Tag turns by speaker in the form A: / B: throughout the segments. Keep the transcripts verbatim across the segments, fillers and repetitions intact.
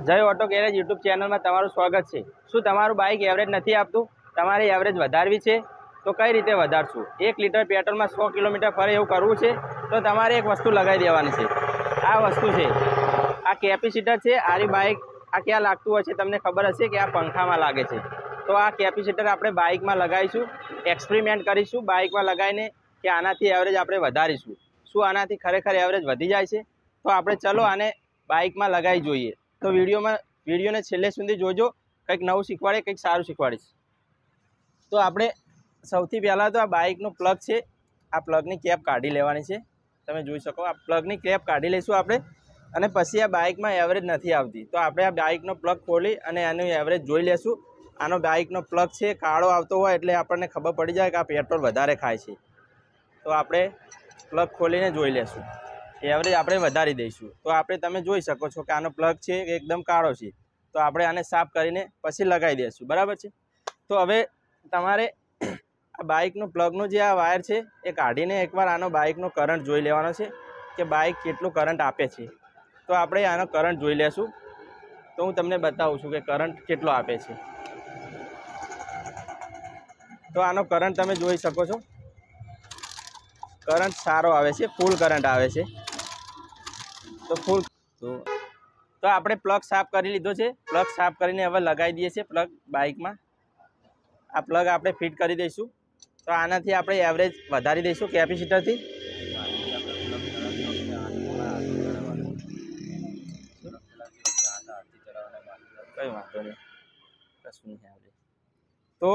A: જય auto garage YouTube ચેનલમાં તમારું સ્વાગત છે। શું તમારું બાઇક એવરેજ નથી આપતું? તમારે એવરેજ વધારવી છે તો કઈ રીતે વધારશું? એક લીટર પેટ્રોલમાં સો કિલોમીટર ફરે એવું કરવું છે તો તમારે એક વસ્તુ લગાવી દેવાની છે। આ વસ્તુ છે, આ કેપેસિટર છે। આરી બાઇક આ ક્યાં લાગતું હોય છે તમને ખબર હશે કે આ પંખામાં લાગે છે। તો આ કેપેસિટર આપણે બાઇકમાં લગાવીશું, એક્સપેરિમેન્ટ કરીશું બાઇકમાં લગાવીને કે આનાથી એવરેજ આપણે વધારીશું। શું આનાથી ખરેખર એવરેજ વધી જાય છે? તો આપણે ચલો આને બાઇકમાં લગાવી જોઈએ। તો વિડીયોમાં વિડીયોને છેલ્લે સુધી જોજો, કંઈક નવું શીખવાડે, કંઈક સારું શીખવાડીશ। તો આપણે સૌથી પહેલાં તો આ બાઇકનું પ્લગ છે, આ પ્લગની કેપ કાઢી લેવાની છે। તમે જોઈ શકો આ પ્લગની કેપ કાઢી લઈશું આપણે, અને પછી આ બાઇકમાં એવરેજ નથી આવતી તો આપણે આ બાઇકનો પ્લગ ખોલી અને એનું એવરેજ જોઈ લેશું। આનો બાઇકનો પ્લગ છે કાળો આવતો હોય એટલે આપણને ખબર પડી જાય કે આ પેટ્રોલ વધારે ખાય છે। તો આપણે પ્લગ ખોલીને જોઈ લેશું, એવરેજ આપણે વધારી દઈશું। તો આપણે તમે જોઈ શકો છો કે આનો પ્લગ છે એકદમ કાળો છે, તો આપણે આને સાફ કરીને પછી લગાવી દઈશું, બરાબર છે। તો હવે તમારે આ બાઇકનું પ્લગનું જે આ વાયર છે એ કાઢીને એકવાર આનો બાઇકનો કરંટ જોઈ લેવાનો છે કે બાઇક કેટલું કરંટ આપે છે। તો આપણે આનો કરંટ જોઈ લેશું। તો હું તમને બતાવું છું કે કરંટ કેટલો આપે છે। તો આનો કરંટ તમે જોઈ શકો છો, કરંટ સારો આવે છે, ફૂલ કરંટ આવે છે। તો ફૂલ તો તો આપણે પ્લગ સાફ કરી લીધો છે। પ્લગ સાફ કરીને હવે લગાવી દઈએ છીએ પ્લગ બાઇકમાં। આ પ્લગ આપણે ફિટ કરી દઈશું। તો આનાથી આપણે એવરેજ વધારી દઈશું કેપેસિટરથી। કંઈ વાંધો નહીં, કશું નહીં એવરેજ। તો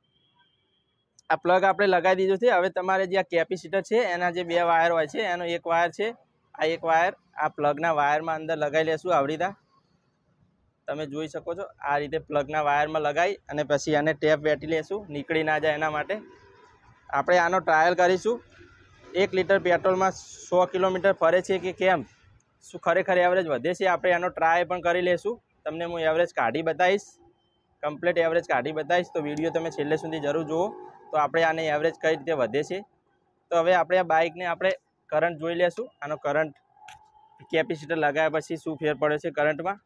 A: આ પ્લગ આપણે લગાવી દીધું છે। હવે તમારે જે આ કેપેસિટર છે એના જે બે વાયર હોય છે, એનો એક વાયર છે, આ એક વાયર આ પ્લગના વાયરમાં અંદર લગાવી લેશું આવી રીતે। તમે જોઈ શકો છો આ રીતે પ્લગના વાયરમાં લગાવી અને પછી આને ટેપ વેટી લેશું, નીકળી ના જાય એના માટે। આપણે આનો ટ્રાયલ કરીશું, એક લીટર પેટ્રોલમાં સો કિલોમીટર ફરે છે કે કેમ, શું ખરેખર એવરેજ વધે છે, આપણે આનો ટ્રાય પણ કરી લેશું। તમને હું એવરેજ કાઢી બતાવીશ, કમ્પ્લીટ એવરેજ કાઢી બતાવીશ। તો વિડીયો તમે છેલ્લે સુધી જરૂર જુઓ, તો આપણે આને એવરેજ કઈ રીતે વધે છે। તો હવે આપણે આ બાઇકને આપણે કરંટ જોઈ લેશું, આનો કરંટ કેપેસિટર લગાવ્યા પછી શું ફેર પડે છે કરંટમાં।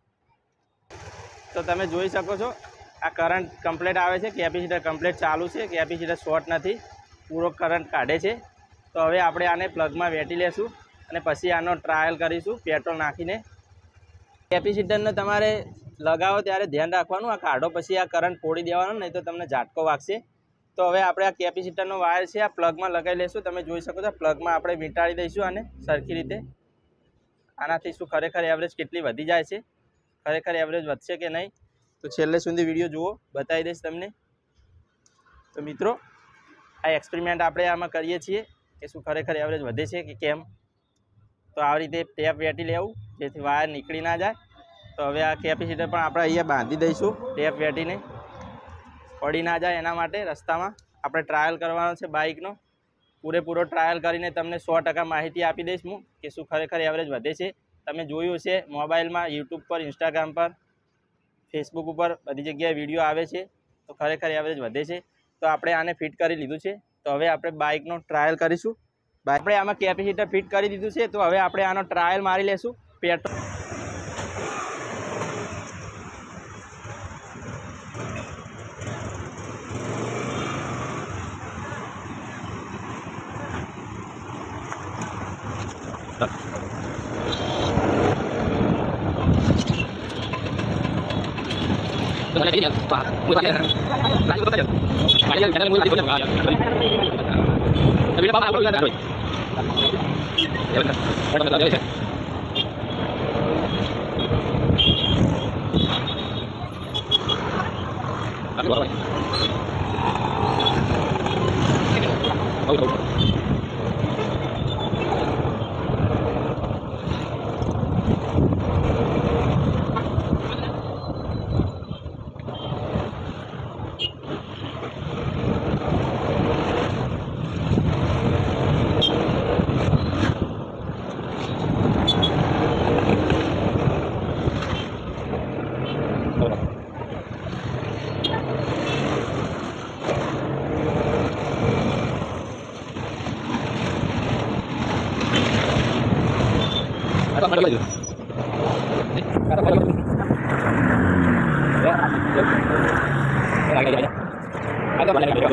A: તો તમે જોઈ શકો છો આ કરંટ કમ્પ્લીટ આવે છે, કેપેસિટર કમ્પ્લીટ ચાલુ છે, કેપેસિટર શોર્ટ નથી, પૂરો કરંટ કાઢે છે। તો હવે આપણે આને પ્લગમાં વેટી લેશું અને પછી આનો ટ્રાયલ કરીશું પેટ્રોલ નાખીને। કેપેસિટરને તમારે લગાવો ત્યારે ધ્યાન રાખવાનું, આ કાઢો પછી આ કરંટ ફોડી દેવાનો, નહીં તો તમને ઝાટકો વાગશે। તો હવે આપણે આ કેપેસિટરનો વાયર છે આ પ્લગમાં લગાવી લઈશું। તમે જોઈ શકો છો પ્લગમાં આપણે વીંટાળી દઈશું આને સરખી રીતે। આનાથી શું ખરેખર એવરેજ કેટલી વધી જાય છે, ખરેખર એવરેજ વધશે કે નહીં, તો છેલ્લે સુધી વિડીયો જુઓ, બતાવી દઈશ તમને। તો મિત્રો આ એક્સપેરિમેન્ટ આપણે આમાં કરીએ છીએ કે શું ખરેખર એવરેજ વધે છે કે કેમ। તો આવી રીતે ટેપ વેટી લેવું જેથી વાયર નીકળી ના જાય। તો હવે આ કેપેસિટર પણ આપણે અહીંયા બાંધી દઈશું ટેપ વેટીને, પડી ના જાય એના માટે। રસ્તામાં આપણે ટ્રાયલ કરવાનો છે બાઇકનો, પૂરેપૂરો ટ્રાયલ કરીને તમને સો ટકા માહિતી આપી દઈશ હું કે શું ખરેખર એવરેજ વધે છે। તમે જોયું છે મોબાઈલમાં, યુટ્યુબ પર, ઇન્સ્ટાગ્રામ પર, ફેસબુક ઉપર બધી જગ્યાએ વિડીયો આવે છે, તો ખરેખર એવરેજ વધે છે। તો આપણે આને ફિટ કરી લીધું છે। તો હવે આપણે બાઇકનો ટ્રાયલ કરીશું। આપણે આમાં કેપેસિટર ફિટ કરી દીધું છે, તો હવે આપણે આનો ટ્રાયલ મારી લેશું પેટ્રોલ। Kata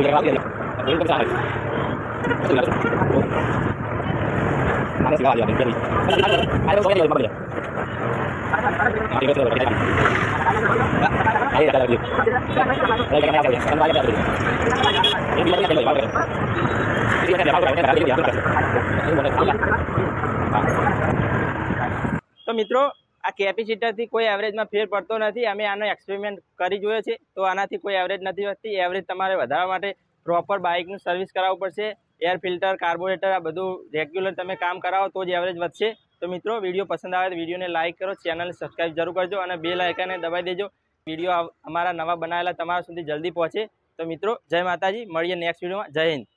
A: તો મિત્રો આ કેપેસિટરથી કોઈ એવરેજમાં ફેર પડતો નથી. અમે આનો એક્સપેરિમેન્ટ કરી જોયો છે તો આનાથી કોઈ એવરેજ નથી વધતી. એવરેજ તમારે વધારવા માટે પ્રોપર બાઇકનું સર્વિસ કરાવવું પડશે. એર ફિલ્ટર, કાર્બોરેટર આ બધું રેગ્યુલર તમે કામ કરાવો તો જ એવરેજ વધશે. તો મિત્રો વિડીયો પસંદ આવે તો વિડીયોને લાઇક કરો, ચેનલને સબસ્ક્રાઈબ જરૂર કરજો અને બેલ આઇકનને દબાવી દેજો. વિડીયો અમારા નવા બનાવેલા તમારા સુધી જલ્દી પહોંચે. તો મિત્રો જય માતાજી, મળીએ નેક્સ્ટ વિડીયોમાં. જય હિન્દ.